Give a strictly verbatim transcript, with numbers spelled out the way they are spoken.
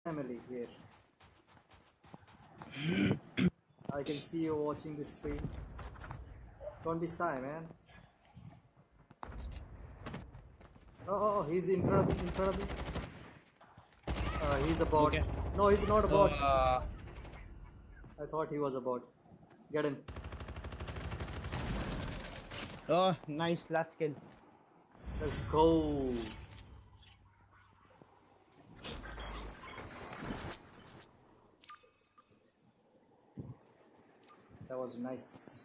Family here. I can see you watching this stream. Don't be shy, man. Oh, oh, oh, he's in front of me, in front of me. Uh, he's a bot. Okay. No, he's not a So, bot. uh, I thought he was a bot. Get him. oh, nice last kill. Let's go. That was nice.